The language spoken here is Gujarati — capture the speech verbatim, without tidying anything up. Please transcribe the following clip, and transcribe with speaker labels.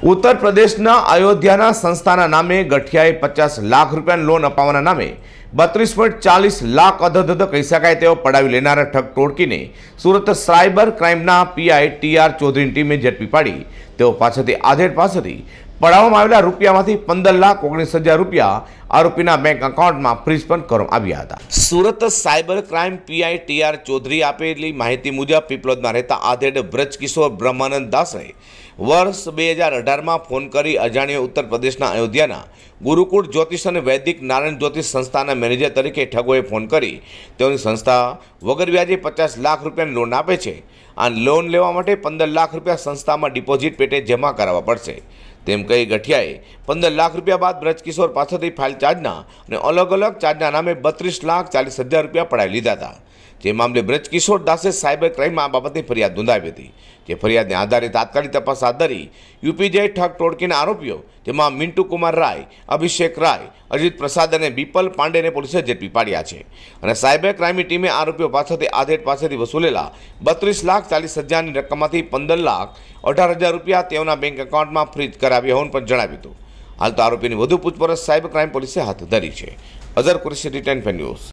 Speaker 1: उत्तर प्रदेशના અયોધ્યાના સંસ્થાના નામે ગઠિયાએ પચાસ લાખ રૂપિયાની લોન અપાવવાના નામે બત્રીસ પોઈન્ટ ચાલીસ લાખ અધધધ કહી શકાય તેઓ પડાવી લેનારા ઠગ ટોળકીને સુરત સાયબર ક્રાઇમના પીઆઈ ટી આર ચૌધરીની ટીમે ઝડપી પાડી તેઓ પાસેથી આધેડ પાસેથી પડાવવામાં આવેલા રૂપિયામાંથી પંદર લાખ ઓગણીસ હજાર રૂપિયા આરોપીના બેંક એકાઉન્ટમાં ફ્રીઝ પણ કરવામાં આવ્યા હતા। Surat cyber crime PI T R Chaudhary આપેલી માહિતી મુજબ પીપલોદમાં રહેતા આધેડ બ્રજકિશોર બ્રહ્માનંદ દાસે વર્ષ બે હજાર અઢારમાં ફોન કરી અજાણ્યો ઉત્તર પ્રદેશના અયોધ્યાના ગુરુકુળ જ્યોતિષ અને વૈદિક નારાયણ જ્યોતિષ સંસ્થાના મેનેજર તરીકે ઠગોએ ફોન કરી તેઓની સંસ્થા વગર વ્યાજે પચાસ લાખ રૂપિયાની લોન આપે છે। આ લોન લેવા માટે પંદર લાખ રૂપિયા સંસ્થામાં ડિપોઝિટ પેટે જમા કરાવવા પડશે તેમ કહી ગઠિયાએ પંદર લાખ રૂપિયા બાદ બ્રજકિશોર પાસેથી ફાઇલ ચાર્જના અને અલગ અલગ ચાર્જના નામે બત્રીસ લાખ ચાલીસ હજાર રૂપિયા પડાવી લીધા હતા। જે મામલે બ્રજકિશોર દાસે સાયબર ક્રાઇમમાં આ બાબતની ફરિયાદ નોંધાવી હતી। જે ફરિયાદને આધારે તાત્કાલિક તપાસ હાથ ધરી યુપીજે ઠગ ટોળકીના આરોપીઓ જેમાં મિન્ટુ કુમાર રાય, અભિષેક રાય, અજીત પ્રસાદ અને બીપલ પાંડેને પોલીસે ઝડપી પાડ્યા છે અને સાયબર ક્રાઇમની ટીમે આરોપીઓ પાસેથી આધેડ પાસેથી વસૂલેલા બત્રીસ લાખ ચાલીસ હજારની રકમમાંથી પંદર લાખ અઢાર હજાર રૂપિયા તેઓના બેંક એકાઉન્ટમાં ફ્રીઝ કરાવ્યા હોવાનું પણ જણાવ્યું હતું। હાલ તો આરોપીની વધુ પૂછપરછ સાયબર ક્રાઇમ પોલીસે હાથ ધરી છે। Azhar Qureshi, ten news.